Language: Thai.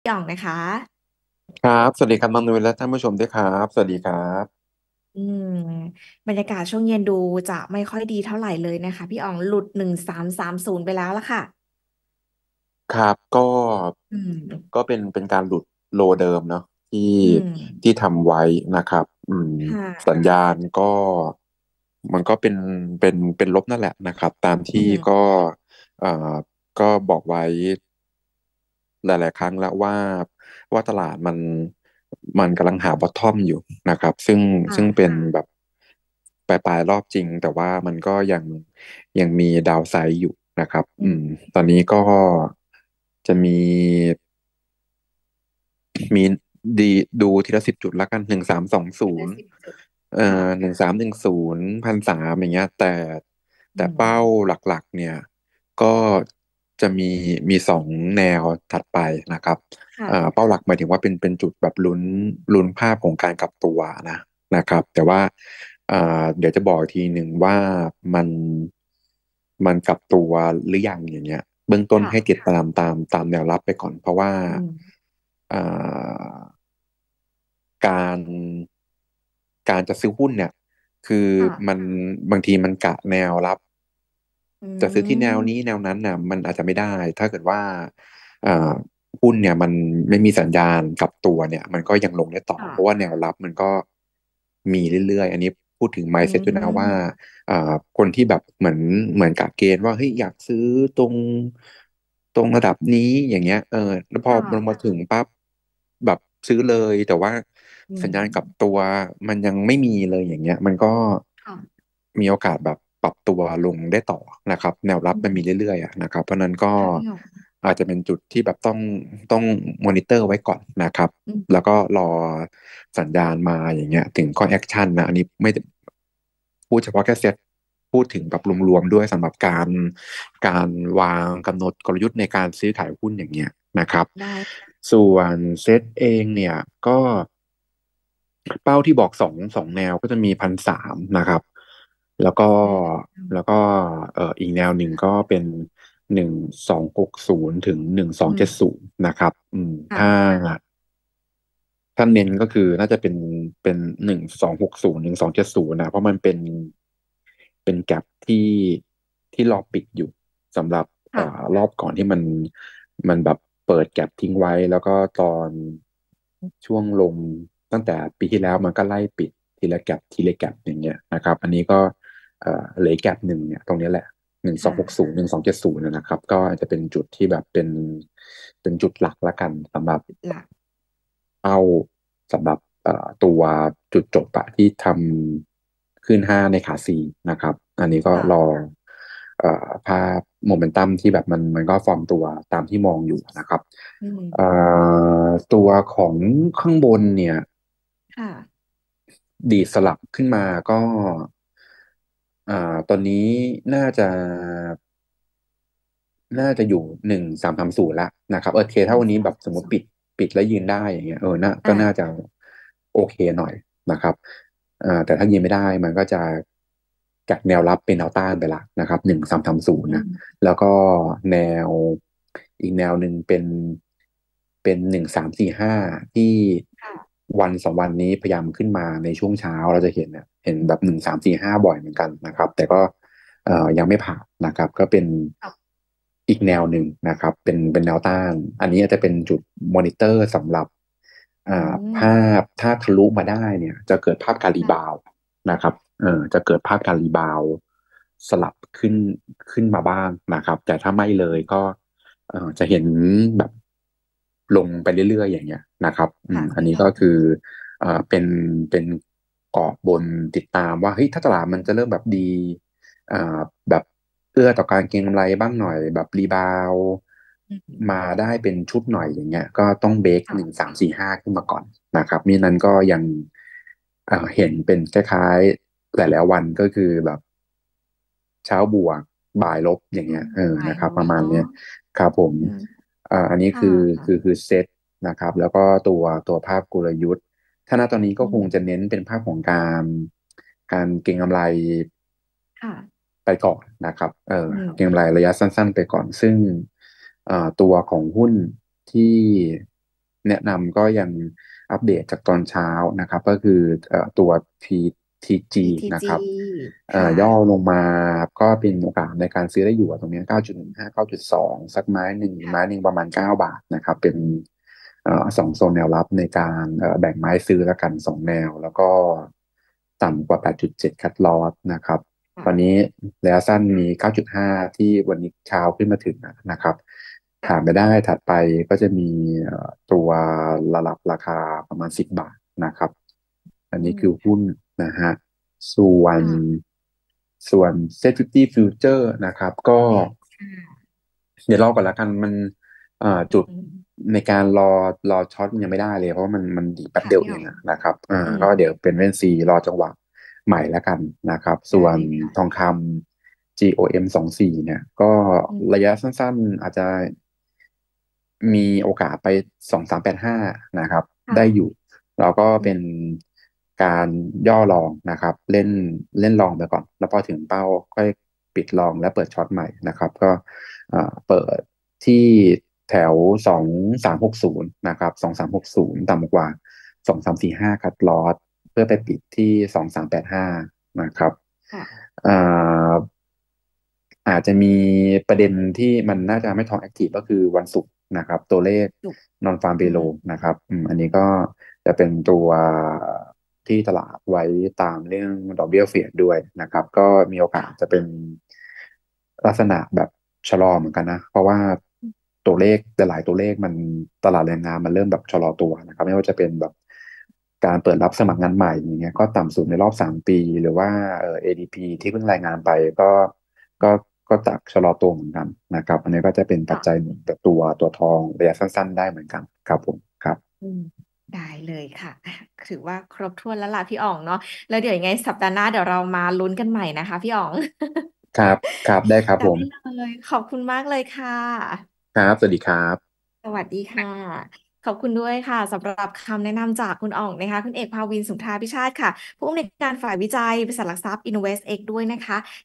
พี่อ๋องนะคะครับสวัสดีครับน้องนุ้ยและท่านผู้ชมด้วยครับสวัสดีครับอืมบรรยากาศช่วงเย็นดูจะไม่ค่อยดีเท่าไหร่เลยนะคะพี่อ๋องหลุด1330ไปแล้วละค่ะครับก็อืมเป็นการหลุดโลเดิมเนาะที่อืมที่ทำไว้นะครับสัญค่ะญาณก็มันก็เป็นลบนั่นแหละนะครับตามอืที่มเอ่อก็บอกไว้หลายๆครั้งแล้วว่าตลาดมันกำลังหาบอททอมอยู่นะครับซึ่งเป็นค่ะแบบปลายรอบจริงแต่ว่ามันก็ยังมีดาวไซด์อยู่นะครับอืมตอนนี้ก็จะมีดีดูทีละ10 จุดแล้วกัน1320 เป็นละ10 จุดค่ะ 13101,300อย่างเงี้ยอืแต่เป้ามหลักๆเนี่ยก็จะมี2 แนวถัดไปนะครับเป้าค่ะหลักหมายถึงว่าเป็นจุดแบบลุ้นภาพของการกลับตัวนะครับแต่ว่าเดี๋ยวจะบอกอีกทีหนึ่งว่ามันมันกลับตัวหรือยังอย่างเงี้ยเบื้องต้นให้ติดค่ะตามแนวรับไปก่อนเพราะว่าอืมอ่าการการจะซื้อหุ้นเนี่ยคือค่ะมันบางทีมันกะแนวรับอืจะซื้อที่แนวนี้มแนวนั้นน่ะมันอาจจะไม่ได้ถ้าเกิดว่าอ่าหุ้นเนี่ยมันไม่มีสัญญาณกลับตัวเนี่ยมันก็ยังลงได้ต่อเพราะว่าค่ะแนวรับมันก็มีเรื่อยๆอันนี้พูดถึงอื mindset ด้วยนะว่ามคนที่แบบเหมือนกะเกณฑ์ว่าเฮ้ยอยากซื้อตรงระดับนี้อย่างเงี้ยแล้วพอมันค่ะมาถึงปั๊บแบบซื้อเลยแต่ว่าอืสัญญาณกลับมตัวมันยังไม่มีเลยอย่างเงี้ยมันก็ค่ะมีโอกาสแบบปรับตัวลงได้ต่อนะครับแนวรับอืมันมีมเรื่อยๆอะนะครับเพราะฉะนั้นก็ค่ะพี่อ๋องอาจจะเป็นจุดที่แบบต้องมอนิเตอร์ไว้ก่อนนะครับอืมแล้วก็รอสัญญาณมาอย่างเงี้ยถึงก็แอคชั่นนะอันนี้ไม่พูดเฉพาะแค่เซ็ตพูดถึงแบบรวมๆด้วยสำหรับการวางกำหนดกลยุทธ์ในการซื้อขายหุ้นอย่างเงี้ยนะครับได้ส่วนเซ็ตเองเนี่ยก็เป้าที่บอกสองแนวก็จะมี1,300นะครับแล้วก็อืมแล้วก็อีกแนวหนึ่งก็เป็น1260ถึงหนึ่งสออืมงเจ็ดศูนย์นะครับถ้าค่ะถ้าเน้นก็คือน่าจะเป็น12601270นะเพราะมันเป็นแก็ปที่รอปิดอยู่สำหรับค่ะรอบก่อนที่มันแบบเปิดแก็ปทิ้งไว้แล้วก็ตอนช่วงลงตั้งแต่ปีที่แล้วมันก็ไล่ปิดทีละแก็ปทีละแก็ปอย่างเงี้ยนะครับอันนี้ก็เหลือแก็ปหนึ่งเนี่ยตรงนี้แหละ12601270นะครับก็อาจจะเป็นจุดที่แบบเป็นจุดหลักละกันสำหรับหลักเป้าสำหรับตัวจุดจบอะที่ทำขึ้นห้าในขาซีนะครับอันนี้ก็รอค่ะภาพโมเมนตัมที่แบบมันก็ฟอร์มตัวตามที่มองอยู่นะครับอืมตัวของข้างบนเนี่ยค่ะดีดสลับขึ้นมาก็อ่าตอนนี้น่าจะอยู่1330ละนะครับโอเคหนึ่งถ้าวันนี้แบบสามสองสมมติปิดแล้วยืนได้อย่างเงี้ยก็น่าอ่าจะโอเคหน่อยนะครับแต่ถ้ายืนไม่ได้มันก็จะจากแนวรับเป็นแนวต้านไปละนะครับ1330นะอืมแล้วก็แนวอีกแนวหนึ่งเป็น1345ที่ค่ะ 1-2 วันนี้พยายามขึ้นมาในช่วงเช้าเราจะเห็นเนี่ยเห็นแบบ1345บ่อยเหมือนกันนะครับแต่ก็ยังไม่ผ่านนะครับก็เป็นค่ะอีกแนวหนึ่งนะครับเป็นแนวต้านอันนี้อาจจะเป็นจุดมอนิเตอร์สำหรับอืภามพถ้าทะลุมาได้เนี่ยจะเกิดภาพการรีบาค่ะวด์นะครับจะเกิดภาพการรีบาวด์สลับขึ้นมาบ้างนะครับแต่ถ้าไม่เลยก็จะเห็นแบบลงไปเรื่อยๆอย่างเงี้ยนะครับอันค่ะพี่อ๋องนี้ก็คือเป็นเกาะบนติดตามว่าเฮ้ยถ้าตลาดมันจะเริ่มแบบดี อ่าแบบเอื้อต่อการเก็งกำไรบ้างหน่อยแบบรีบาวอืมมาได้เป็นชุดหน่อยอย่างเงี้ยก็ต้องเบรก1345ขึ้นมาก่อนนะครับมินั้นก็ยังเห็นเป็นคล้ายๆหลายๆวันก็คือแบบเช้าบวกบ่ายลบอย่างเงี้ยนะครับหายลประมาณเนี้ยบเนาะครับผมอืมอันนี้ค่คือะคือเซตนะครับแล้วก็ตัวภาพกลยุทธ์ ถ้าณตอนนี้ก็อืมคงจะเน้นเป็นภาพของการเก็งกำไรค่ะไปก่อนนะครับอืมเก็งกำไรระยะสั้นๆไปก่อนซึ่งตัวของหุ้นที่แนะนำก็ยังอัปเดตจากตอนเช้านะครับก็คือตัว TTG นะค BTG รับค่ะย่อลงมาก็เป็นโอกาสในการซื้อได้อยู่ตรงนี้9.15 9.2สักไม้หนึ่งไม้หนึ่งประมาณ9 บาทนะครับเป็นสองโซนแนวรับในการแบ่งไม้ซื้อแล้วกัน2 แนวแล้วก็ต่ำกว่า8.7คัทลอสนะครับตอนค่ะนี้ระยะสั้นมี9.5ที่วันนี้เช้าขึ้นมาถึงนะครับค่ะผ่านไปได้ถัดไปก็จะมีตัวระดับราคาประมาณ10 บาทนะครับ อันอืนี้คือมหุ้นนะฮะส่วนค่ะส่วน Safety Future นะครับก็ค่ะเดี๋ยวรอก่อนละกันมันจุดอืมในการรอช็อตมันยังไม่ได้เลยเพราะว่ามันดีแป๊บเดียวเองค่ะพี่อ๋องนะครับอืมก็เดี๋ยวเป็นเว้นซีรอจังหวะใหม่แล้วกันนะครับส่ได้วนทองค่ะคำ GOM 24เนี่ยก็อืมระยะสั้นๆอาจจะมีโอกาสไป2385นะครับได้อยู่ค่ะแล้วก็เป็นอืมการย่อลองนะครับเล่นลองไปก่อนแล้วพอถึงเป้าค่อยปิดลองแล้วเปิดช็อตใหม่นะครับก็เปิดที่แถว2360นะครับ2360ต่ำกว่า2345คัดลอสเพื่อไปปิดที่2385นะครับค่ะอ่าอาจจะมีประเด็นที่มันน่าจะไม่ท้องแอคทีฟก็คือวันศุกร์นะครับตัวเลขจุก non farm อืม payroll นะครับอันนี้ก็จะเป็นตัวที่ตลาดไว้ตามเรื่องดอกเบี้ยเฟดด้วยนะครับก็มีโอกาสจะค่ะเป็นลักษณะแบบชะลอเหมือนกันนะเพราะว่าตัวเลขแต่หลายตัวเลขมันตลาดแรงงานมันเริ่มแบบชะลอตัวนะครับไม่ว่าจะเป็นแบบการเปิดรับสมัครงานใหม่อย่างเงี้ยก็ต่ำสุดในรอบ3 ปีหรือว่าADP ที่เพิ่งรายงานไปก็ก็ตักชะลอตัวเหมือนกันนะครับอันนี้ก็จะเป็นปัจจัยค่ะหนุนกับตัวทองระยะสั้นๆได้เหมือนกันครับผมครับอืมได้เลยค่ะถือว่าครบถ้วนแล้วล่ะพี่อ๋องเนาะแล้วเดี๋ยวยังไงสัปดาห์หน้าเดี๋ยวเรามาลุ้นกันใหม่นะคะพี่อ๋องครับครับได้ครับได้ผมเลยขอบคุณมากเลยค่ะครับสวัสดีครับสวัสดีค่ะ ขอบคุณด้วยค่ะสำหรับคำแนะนำจากคุณอ่องนะคะคุณเอกภาวินสุนทราพิชาติค่ะผู้อำนวยการฝ่ายวิจัยบริษัทหลักทรัพย์ Invest X ด้วยนะคะ